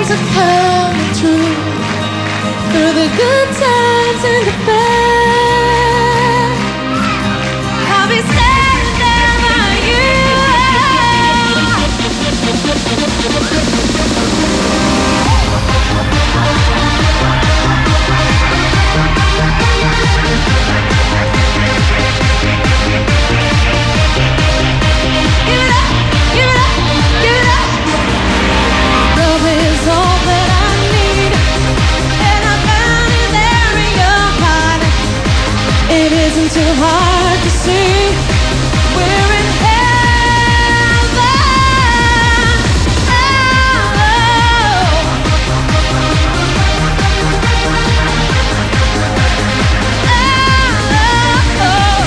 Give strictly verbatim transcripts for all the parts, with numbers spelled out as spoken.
tears are coming through, through the good times and the bad. I'll be standing there by you. Give it up, give it up, give it up. Love is all that I need, and I found it there in your heart. It isn't too hard to see. We're in heaven. Oh, oh, oh.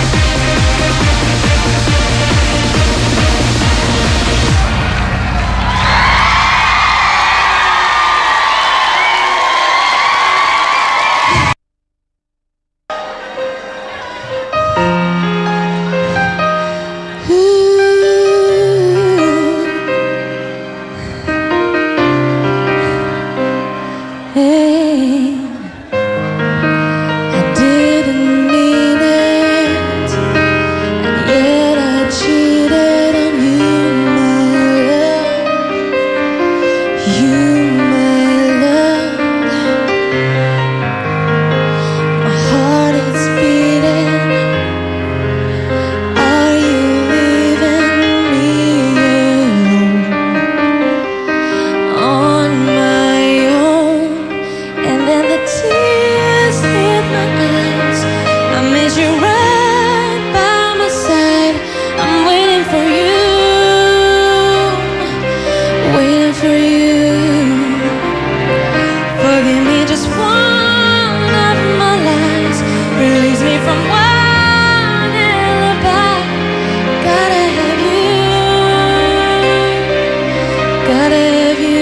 Hey, I didn't mean it, and yet I cheated on you, my love. You, my love. My heart is beating. Are you leaving me alone on my own? And then the tears hit my eyes. I miss you right by my side. I'm waiting for you, waiting for you. Forgive me just one of my lies. Release me from one alibi. Gotta have you, gotta have you.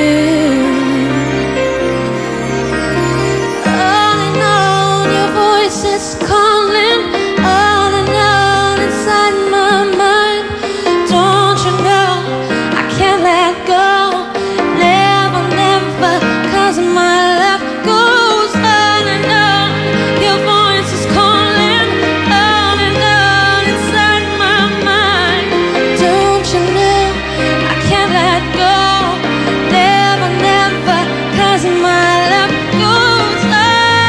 All alone, your voice is calling. All alone inside my mind. Don't you know I can't let go? Never, never, 'cause my love goes on and on. Your voice is calling. All alone inside my mind. Don't you know I can't let go? Never, never, 'cause my love goes on.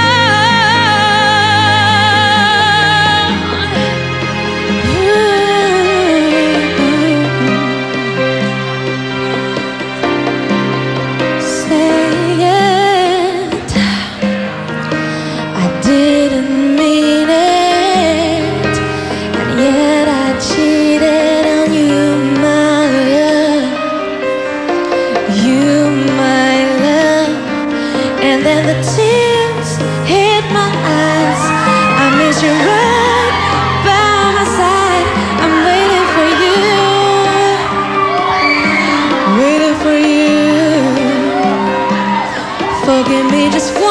Say it. I didn't mean it, and yet I cheated on you, my love. You, my love. And then the tears hit my eyes. I miss you right by my side. I'm waiting for you, waiting for you. Forgive me just